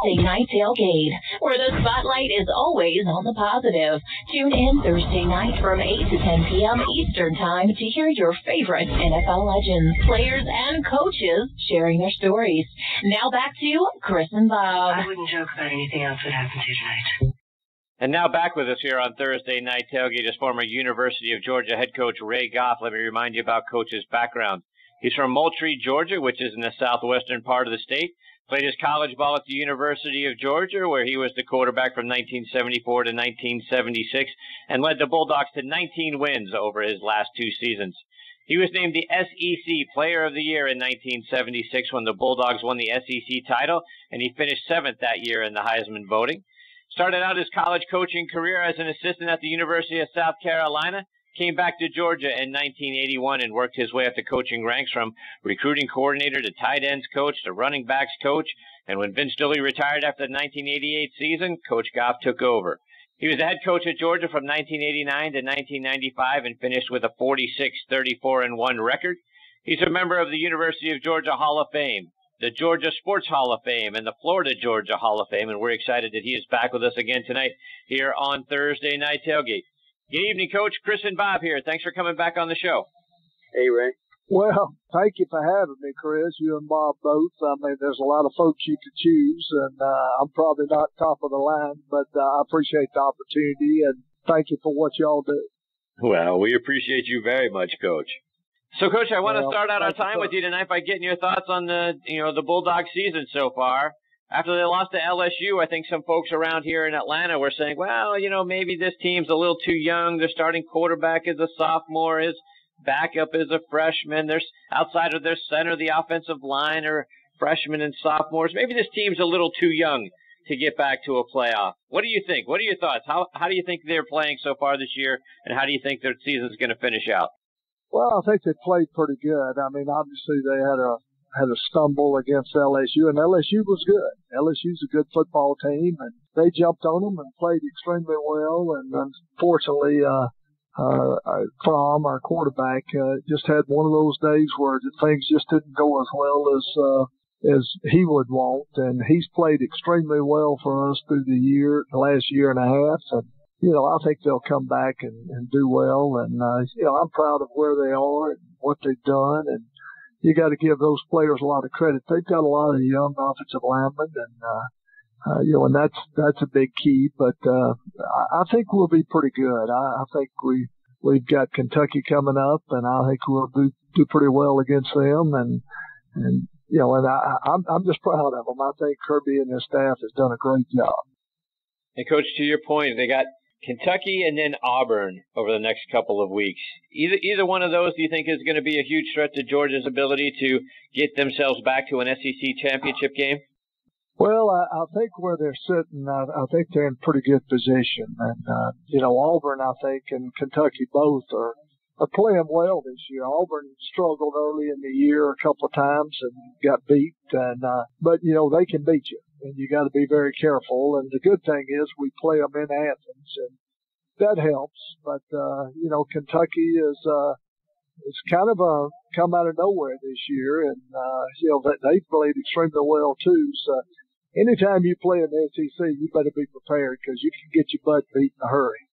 Thursday Night Tailgate, where the spotlight is always on the positive. Tune in Thursday night from 8 to 10 p.m. Eastern Time to hear your favorite NFL legends, players, and coaches sharing their stories. Now back to Chris and Bob. I wouldn't joke about anything else that happened to you tonight. And now back with us here on Thursday Night Tailgate is former University of Georgia head coach Ray Goff. Let me remind you about Coach's background. He's from Moultrie, Georgia, which is in the southwestern part of the state. Played his college ball at the University of Georgia, where he was the quarterback from 1974 to 1976, and led the Bulldogs to 19 wins over his last two seasons. He was named the SEC Player of the Year in 1976 when the Bulldogs won the SEC title, and he finished seventh that year in the Heisman voting. Started out his college coaching career as an assistant at the University of South Carolina, came back to Georgia in 1981 and worked his way up the coaching ranks from recruiting coordinator to tight ends coach to running backs coach. And when Vince Dooley retired after the 1988 season, Coach Goff took over. He was the head coach at Georgia from 1989 to 1995 and finished with a 46-34-1 record. He's a member of the University of Georgia Hall of Fame, the Georgia Sports Hall of Fame, and the Florida Georgia Hall of Fame, and we're excited that he is back with us again tonight here on Thursday Night Tailgate. Good evening, Coach. Chris and Bob here. Thanks for coming back on the show. Hey, Ray. Well, thank you for having me, Chris. You and Bob both. I mean, there's a lot of folks you could choose, and I'm probably not top of the line, but I appreciate the opportunity, and thank you for what y'all do. Well, we appreciate you very much, Coach. So, Coach, I want to start out our time with you tonight by getting your thoughts on the Bulldog season so far. After they lost to LSU, I think some folks around here in Atlanta were saying, well, maybe this team's a little too young. Their starting quarterback is a sophomore. His backup is a freshman. There's outside of their center, the offensive line are freshmen and sophomores. Maybe this team's a little too young to get back to a playoff. What do you think? What are your thoughts? How do you think they're playing so far this year, and how do you think their season's going to finish out? Well, I think they played pretty good. I mean, obviously they had a stumble against LSU, and LSU was good. LSU's a good football team, and they jumped on them and played extremely well. And unfortunately, Fromm, our quarterback, just had one of those days where things just didn't go as well as he would want. And he's played extremely well for us through the last year and a half. And I think they'll come back and do well. And, I'm proud of where they are and what they've done. And you got to give those players a lot of credit. They've got a lot of young offensive linemen and that's a big key. But, I think we'll be pretty good. I think we've got Kentucky coming up, and I think we'll do pretty well against them. And I'm just proud of them. I think Kirby and his staff has done a great job. And Coach, to your point, they got Kentucky and then Auburn over the next couple of weeks. Either one of those, do you think, is going to be a huge threat to Georgia's ability to get themselves back to an SEC championship game? Well, I think where they're sitting, I think they're in pretty good position. And, Auburn, I think, and Kentucky both are playing well this year. Auburn struggled early in the year a couple of times and got beat. But they can beat you, and you got to be very careful. And the good thing is we play them in Athens, and that helps. But, Kentucky is kind of come out of nowhere this year, and, they've played extremely well too. So anytime you play in the SEC, you better be prepared because you can get your butt beat in a hurry.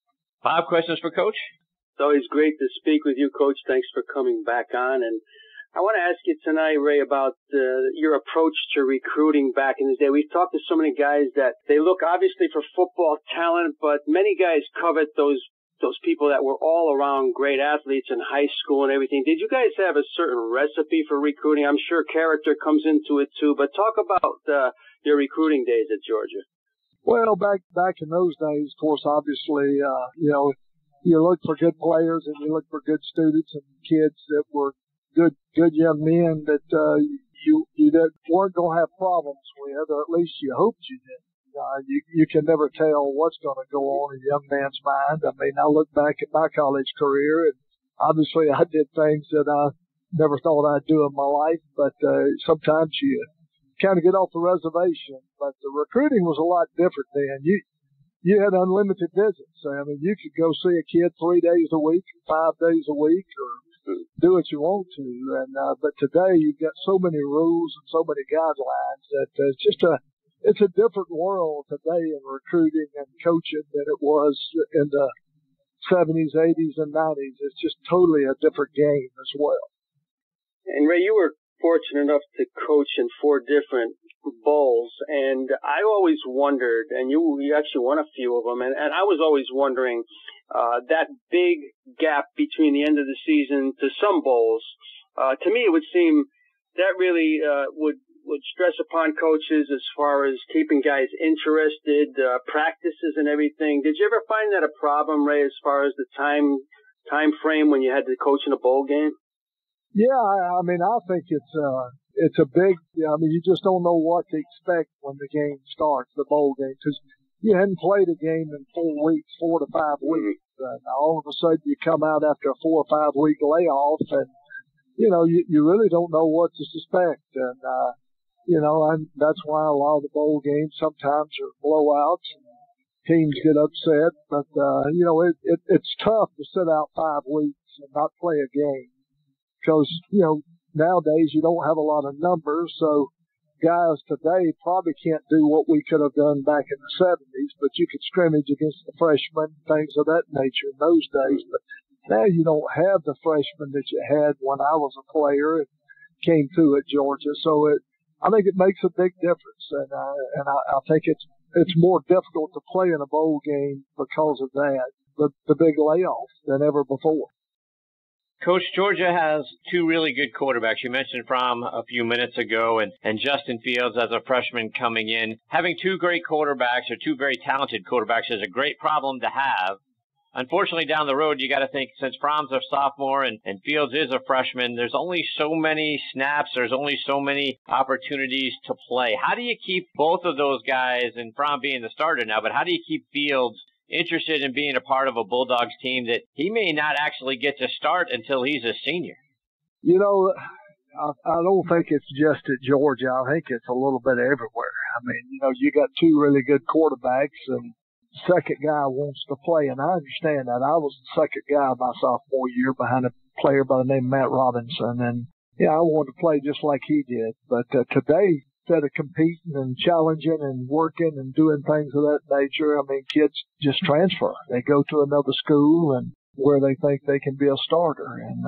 5 questions for Coach. It's always great to speak with you, Coach. Thanks for coming back on. And I want to ask you tonight, Ray, about your approach to recruiting back in the day. We've talked to so many guys that they look obviously for football talent, but many guys covet those people that were all around great athletes in high school and everything. Did you guys have a certain recipe for recruiting? I'm sure character comes into it too, but talk about your recruiting days at Georgia. Well, back in those days, of course, obviously, you look for good players and you look for good students and kids that were good young men that you weren't going to have problems with, or at least you hoped you did. You can never tell what's going to go on in a young man's mind. I mean, I look back at my college career, and obviously I did things that I never thought I'd do in my life, but sometimes you kind of get off the reservation. But the recruiting was a lot different then. You had unlimited visits. I mean, you could go see a kid 3 days a week, 5 days a week, or do what you want to. And but today you've got so many rules and so many guidelines that it's a different world today in recruiting and coaching than it was in the 70s, 80s, and 90s. It's just totally a different game as well. And Ray, you were fortunate enough to coach in 4 different bowls, and I always wondered, and you actually won a few of them, and I was always wondering that big gap between the end of the season to some bowls. To me, it would seem that really would stress upon coaches as far as keeping guys interested, practices and everything. Did you ever find that a problem, Ray, as far as the time frame when you had to coach in a bowl game? Yeah, I mean, I think it's a big, I mean, you just don't know what to expect when the game starts, the bowl game, because you hadn't played a game in 4 weeks, 4 to 5 weeks. And all of a sudden you come out after a 4 or 5 week layoff and, you really don't know what to suspect. And, and that's why a lot of the bowl games sometimes are blowouts and teams get upset. But, it's tough to sit out 5 weeks and not play a game because, nowadays you don't have a lot of numbers. So guys today probably can't do what we could have done back in the 70s, but you could scrimmage against the freshmen, things of that nature in those days. But now you don't have the freshmen that you had when I was a player and came through at Georgia. So I think it makes a big difference, and I think it's more difficult to play in a bowl game because of that, the big layoff than ever before. Coach, Georgia has 2 really good quarterbacks. You mentioned Fromm a few minutes ago and Justin Fields as a freshman coming in. Having 2 great quarterbacks or 2 very talented quarterbacks is a great problem to have. Unfortunately, down the road, you got to think since Fromm's a sophomore and Fields is a freshman, there's only so many snaps, there's only so many opportunities to play. How do you keep both of those guys, and Fromm being the starter now, but how do you keep Fields interested in being a part of a Bulldogs team that he may not actually get to start until he's a senior? I don't think it's just at Georgia. I think it's a little bit everywhere. I mean, you got 2 really good quarterbacks and second guy wants to play, and I understand that. I was the second guy my sophomore year behind a player by the name of Matt Robinson, and I wanted to play just like he did. But today, instead of competing and challenging and working and doing things of that nature, I mean, kids just transfer. They go to another school and where they think they can be a starter. And,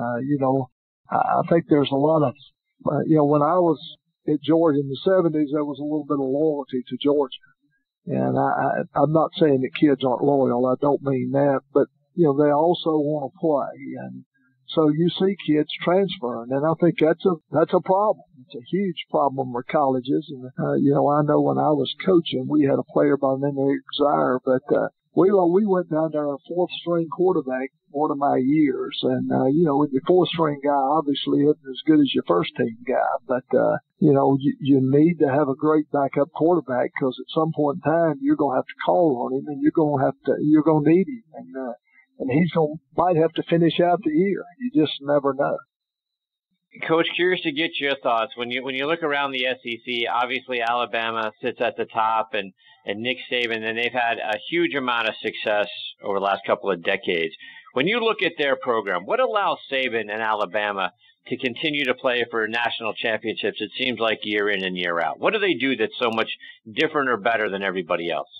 I think there's a lot of, when I was at Georgia in the 70s, there was a little bit of loyalty to Georgia. And I'm not saying that kids aren't loyal. I don't mean that. But, they also want to play. And so you see kids transferring. And I think that's a problem. It's a huge problem for colleges. And, I know when I was coaching, we had a player by the name of Zaire, but, we went down to our 4th string quarterback one of my years. And, the 4th string guy obviously isn't as good as your first team guy, but, you need to have a great backup quarterback because at some point in time you're going to have to call on him and you're going to need him. And he's might have to finish out the year. You just never know. Coach, curious to get your thoughts. When you look around the SEC, obviously Alabama sits at the top and Nick Saban, and they've had a huge amount of success over the last couple of decades. When you look at their program, what allows Saban and Alabama to continue to play for national championships, it seems like year in and year out? What do they do that's so much different or better than everybody else?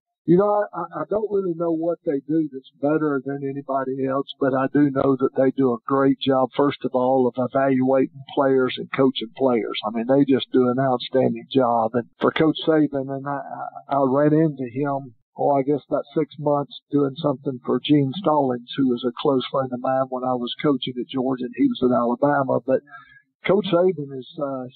I don't really know what they do that's better than anybody else, but I do know that they do a great job, first of all, of evaluating players and coaching players. I mean, they just do an outstanding job. And for Coach Saban, and I ran into him, I guess about 6 months doing something for Gene Stallings, who was a close friend of mine when I was coaching at Georgia, and he was at Alabama. But Coach Saban is,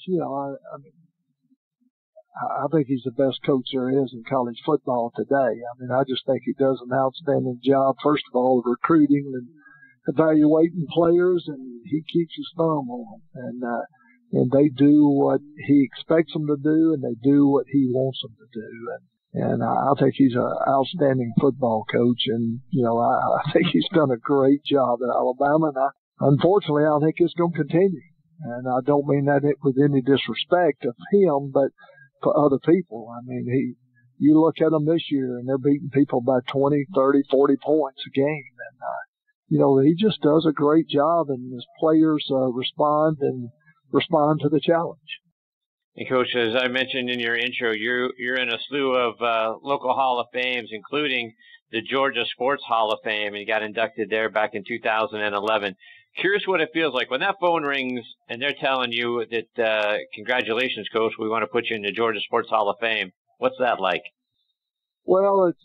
I think he's the best coach there is in college football today. I mean, I just think he does an outstanding job, first of all, of recruiting and evaluating players, and he keeps his thumb on them. And they do what he expects them to do, and they do what he wants them to do. And I think he's an outstanding football coach, and, I think he's done a great job at Alabama, and unfortunately, I think it's going to continue. And I don't mean that with any disrespect of him, but for other people. I mean, you look at them this year and they're beating people by 20, 30, 40 points a game. And, he just does a great job, and his players respond to the challenge. And Coach, as I mentioned in your intro, you're in a slew of local Hall of Fames, including the Georgia Sports Hall of Fame, and you got inducted there back in 2011. Curious what it feels like when that phone rings and they're telling you that, congratulations, Coach, we want to put you in the Georgia Sports Hall of Fame. What's that like? Well, it's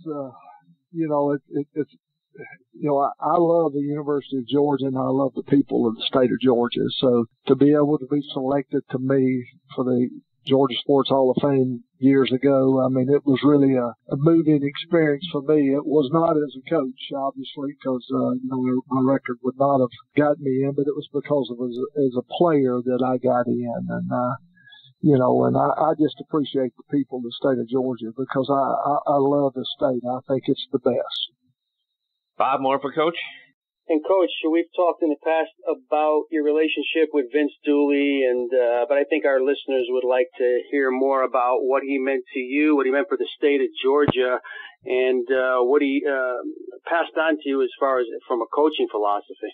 I love the University of Georgia, and I love the people of the state of Georgia. So to be able to be selected to me for the Georgia Sports Hall of Fame years ago, I mean, it was really a moving experience for me. It was not as a coach, obviously, because, my record would not have gotten me in, but it was because of as a player that I got in. And, and I just appreciate the people of the state of Georgia because I love the state. I think it's the best. Bob, more for Coach? And Coach, we've talked in the past about your relationship with Vince Dooley, but I think our listeners would like to hear more about what he meant to you, what he meant for the state of Georgia, and what he passed on to you as far as from a coaching philosophy.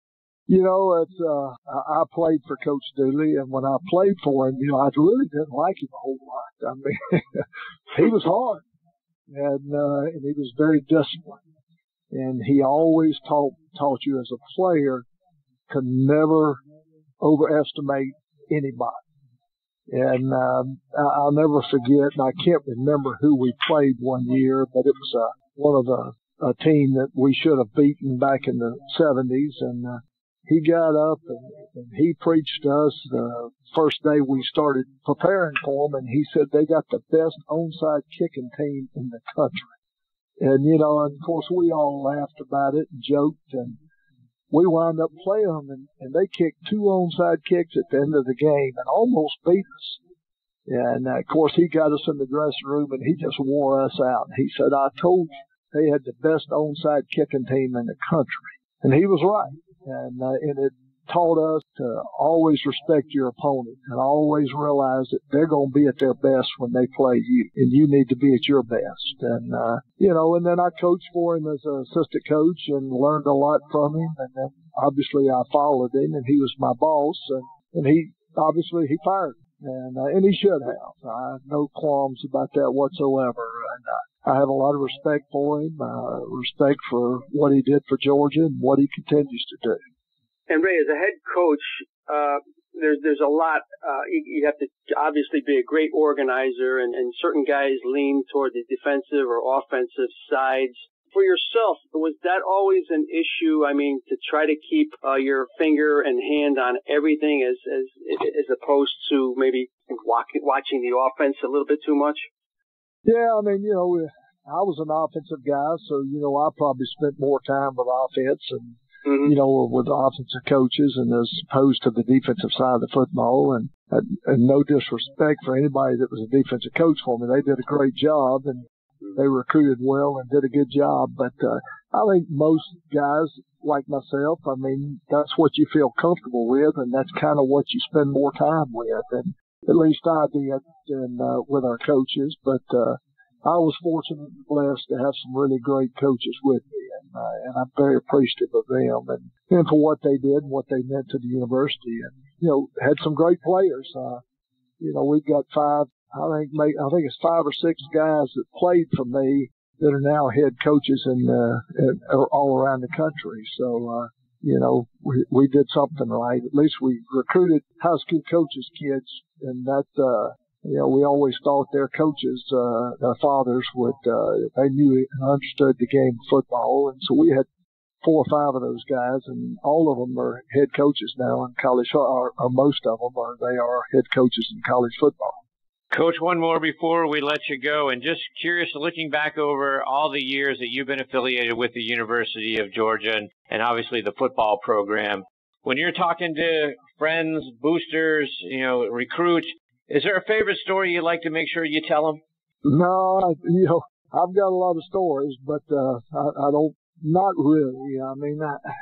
I played for Coach Dooley, and when I played for him, I really didn't like him a whole lot. I mean, he was hard, and he was very disciplined. And he always taught you as a player to never overestimate anybody. And I'll never forget, and I can't remember who we played one year, but it was one of a team that we should have beaten back in the 70s. And he got up and he preached to us the first day we started preparing for him, and he said they got the best onside kicking team in the country. And, and of course we all laughed about it and joked, and we wound up playing them, and they kicked 2 onside kicks at the end of the game and almost beat us. And, of course, he got us in the dressing room, and he just wore us out. He said, I told you they had the best onside kicking team in the country. And he was right. And it taught us to always respect your opponent and always realize that they're going to be at their best when they play you, and you need to be at your best. And, and then I coached for him as an assistant coach and learned a lot from him. And then obviously I followed him, and he was my boss, and he fired me. And he should have. I have no qualms about that whatsoever. And I have a lot of respect for him, respect for what he did for Georgia and what he continues to do. And Ray, as a head coach, there's a lot. You have to obviously be a great organizer, and certain guys lean toward the defensive or offensive sides. For yourself, was that always an issue? I mean, to try to keep your finger and hand on everything, as opposed to maybe watching the offense a little bit too much. Yeah, I mean, I was an offensive guy, so I probably spent more time with offense and. Mm-hmm. With offensive coaches and as opposed to the defensive side of the football. And no disrespect for anybody that was a defensive coach for me. They did a great job and they recruited well and did a good job. But I think most guys like myself, I mean, that's what you feel comfortable with, and that's kind of what you spend more time with. And at least I did with our coaches. But I was fortunate and blessed to have some really great coaches with me, and I'm very appreciative of them and for what they did and what they meant to the university. And, had some great players. We've got 5, I think it's 5 or 6 guys that played for me that are now head coaches all around the country. So, we did something right. At least we recruited high school coaches' kids, and that, we always thought their coaches, their fathers they knew and understood the game of football. And so we had 4 or 5 of those guys, and all of them are head coaches now in college, or most of them they are head coaches in college football. Coach, one more before we let you go, and just curious, looking back over all the years that you've been affiliated with the University of Georgia and obviously the football program, when you're talking to friends, boosters, recruits, is there a favorite story you'd like to make sure you tell them? No, I've got a lot of stories, but I don't, not really. I mean,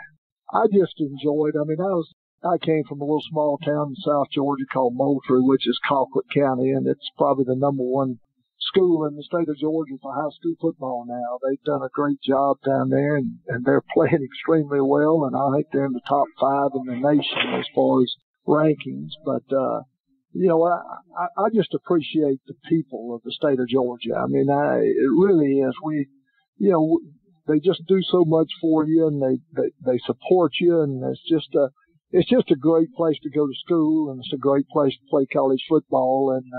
I just enjoyed. I mean, I came from a little small town in South Georgia called Moultrie, which is Colquitt County, and it's probably the #1 school in the state of Georgia for high school football now. They've done a great job down there, and they're playing extremely well, and I think they're in the top 5 in the nation as far as rankings. But I just appreciate the people of the state of Georgia. I mean, it really is. They just do so much for you, and they support you, and it's just a great place to go to school, and it's a great place to play college football, and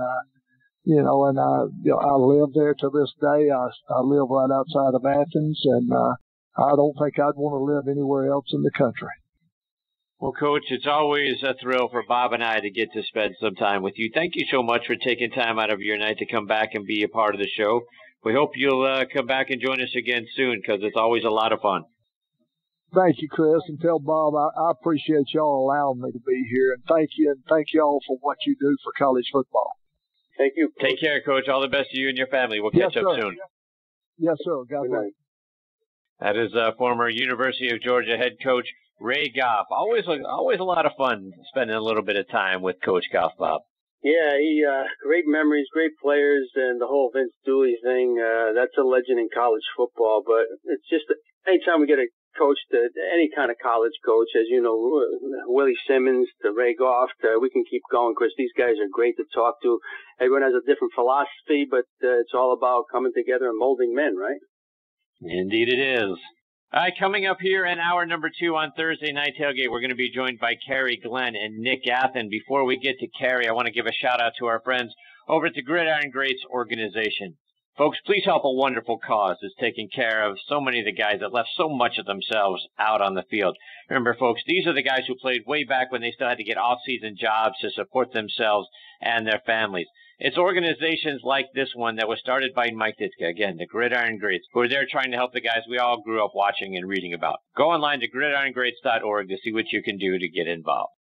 I live there to this day. I live right outside of Athens, and I don't think I'd want to live anywhere else in the country. Well, Coach, it's always a thrill for Bob and I to get to spend some time with you. Thank you so much for taking time out of your night to come back and be a part of the show. We hope you'll come back and join us again soon, because it's always a lot of fun. Thank you, Chris, and tell Bob I appreciate y'all allowing me to be here, and thank you all for what you do for college football. Thank you, Coach. Take care, Coach. All the best to you and your family. We'll catch up soon. Yes, sir. God bless. That is former University of Georgia head coach Ray Goff. Always a lot of fun spending a little bit of time with Coach Goff, Bob. Yeah, great memories, great players, and the whole Vince Dooley thing. That's a legend in college football. But it's just anytime we get a coach, any kind of college coach, as you know, Willie Simmons to Ray Goff, we can keep going because these guys are great to talk to. Everyone has a different philosophy, but it's all about coming together and molding men, right? Indeed it is. All right, coming up here in hour number 2 on Thursday Night Tailgate, we're going to be joined by Carrie Glenn and Nick Athen. Before we get to Carrie, I want to give a shout-out to our friends over at the Gridiron Greats organization. Folks, please help a wonderful cause that's taking care of so many of the guys that left so much of themselves out on the field. Remember, folks, these are the guys who played way back when they still had to get off-season jobs to support themselves and their families. It's organizations like this one that was started by Mike Ditka, again, the Gridiron Greats, who are there trying to help the guys we all grew up watching and reading about. Go online to gridirongreats.org to see what you can do to get involved.